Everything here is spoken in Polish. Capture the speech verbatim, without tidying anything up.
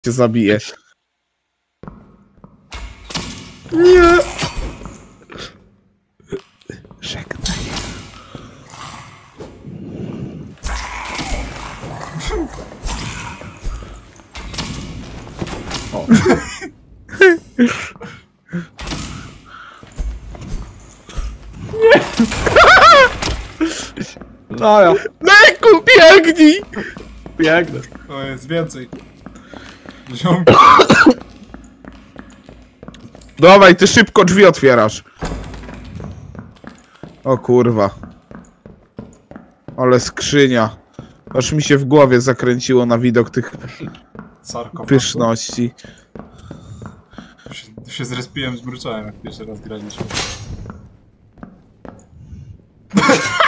cię zabije. Nie! Żegnaj. O. Nie! No ja. Leku, biegnij! Biegnę. To jest więcej. Ziomki. Dawaj, ty szybko drzwi otwierasz. O kurwa. Ale skrzynia. Aż mi się w głowie zakręciło na widok tych Sarkofag. pyszności. Tu się, tu się zrespiłem, zmruczałem jak pierwszy raz graliśmy.